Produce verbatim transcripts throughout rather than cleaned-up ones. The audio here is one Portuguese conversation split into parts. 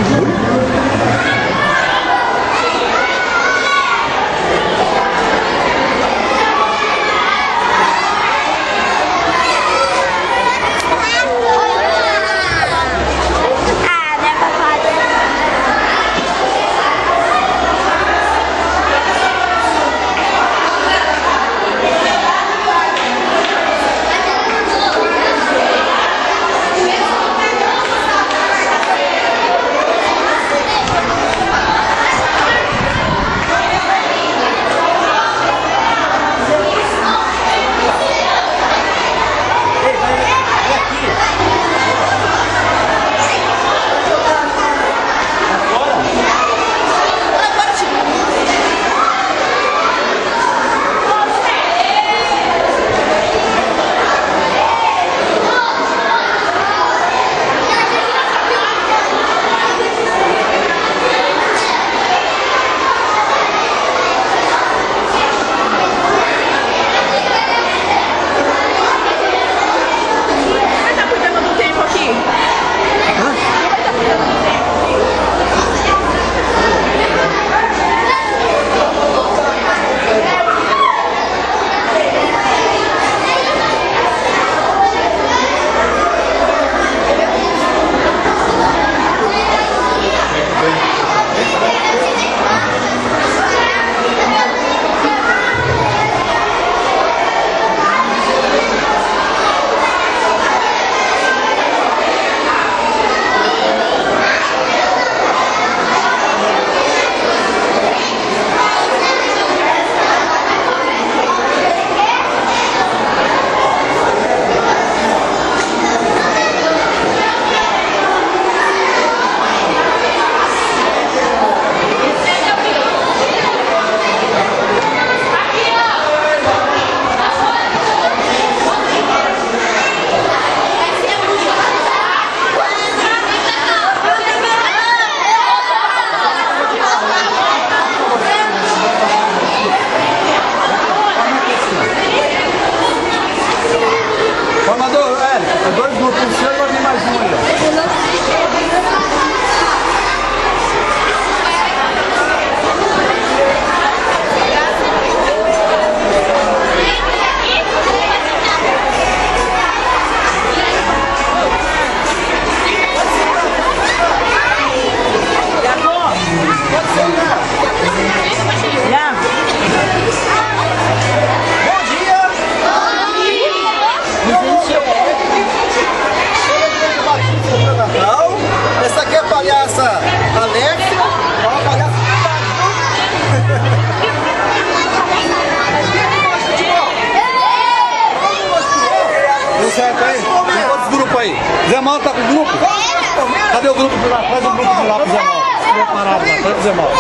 certo aí? Tem quantos grupos aí? Zé Mauro tá com o grupo? Cadê o grupo de lá? Faz o grupo de lá pro Zé Mauro. Preparado lá, faz pro Zé Mauro.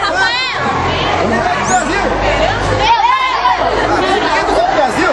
Brasil?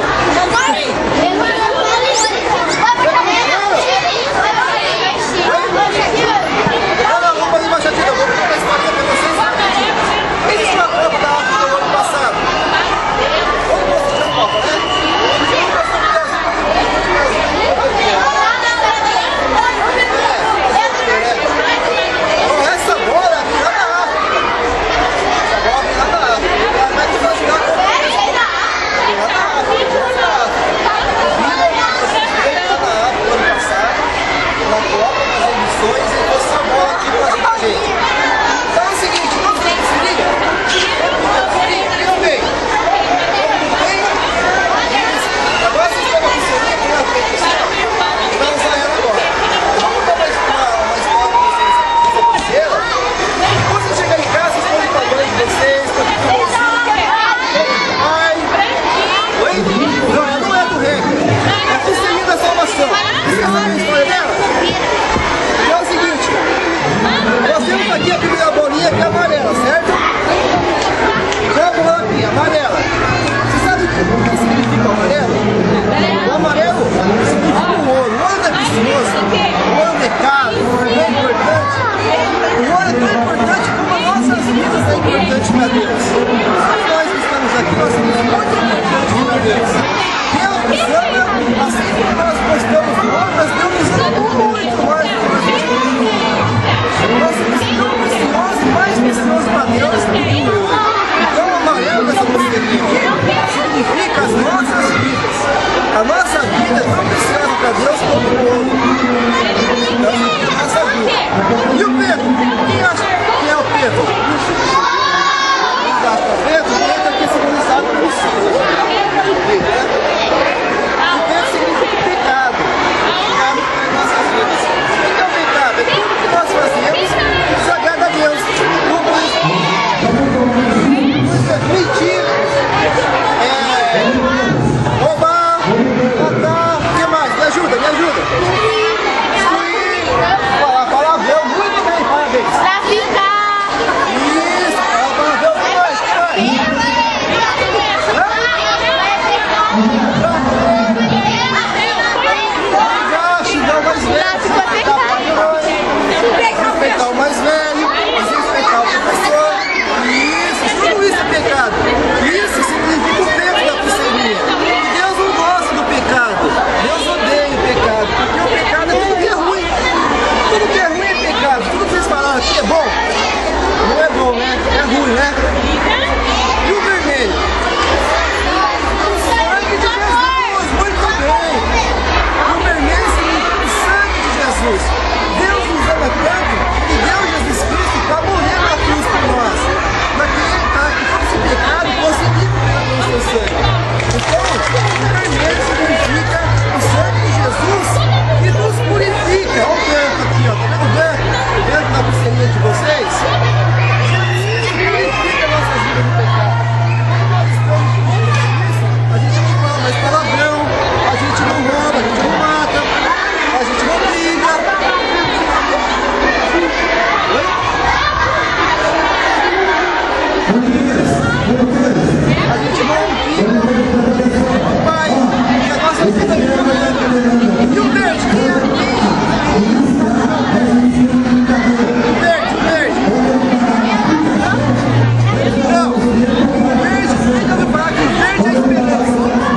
Nós E o Pedro? Quem acha que é o Pedro? Pedro, Pedro aqui simbolizado por cima. O Pedro significa pecado. Pecado em nossas vidas. O que é o pecado? É tudo que nós fazemos que desagrada a Deus. Mentir, é, roubar, matar, o que mais? Me ajuda, me ajuda. Destruir, falar palavrão, muito bem, parabéns. Traficar. Isso, falar palavrão, o que mais? O que mais? Xingar o mais velho, respeitar o mais velho, desrespeitar o professor. Isso, tudo isso é pecado. Isso significa o peso da pulseirinha. E Deus não gosta do pecado. Deus odeia o pecado. Porque o pecado é tudo que é ruim. Tudo que é ruim é pecado. Tudo que vocês falaram aqui é bom. Não é bom, né? É ruim, né? E o vermelho? O sangue de Jesus. Muito bem. O vermelho significa o sangue de Jesus. Deus nos ama tanto e deu Jesus Cristo para morrer na cruz por nós. Para que ele, para que todo esse pecado fosse limpado no seu sangue. Então, o vermelho significa o sangue de Jesus que nos purifica. Olha o branco aqui, ó. Tá vendo o branco? O branco na pulseirinha de vocês? Jesus purifica nossas vidas do pecado. Quando nós estamos isso, a gente não fala mais palavrão, a gente não rouba, a gente não mata, a gente não briga. Oi? A gente não fica o pai, e a nossa vida é. E o verde, quem é? O verde, o verde. Não, o verde, você já ouviu falar que o verde é a esperança.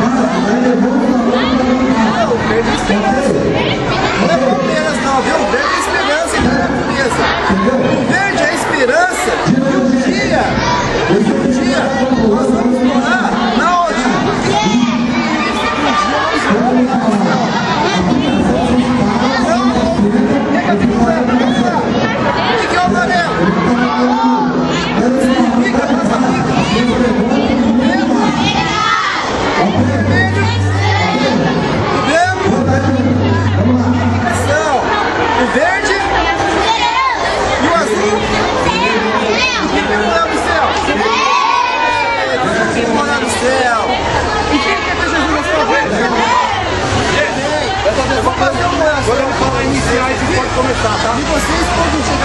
Não, o verde é a esperança. Não é Palmeiras não, viu? O verde é a esperança e não é a pureza. O verde é a esperança de um dia, de um dia, nós vamos morar na onde? O que é o amarelo? Significa a nossa vida. O vermelho, o branco, significação. O verde e o azul. O que é morar no céu? O que é morar no céu? E quem quer ter Jesus na sua vida? Vou fazer uma oração. Agora eu vou falar iniciais e pode começar, tá? E vocês todos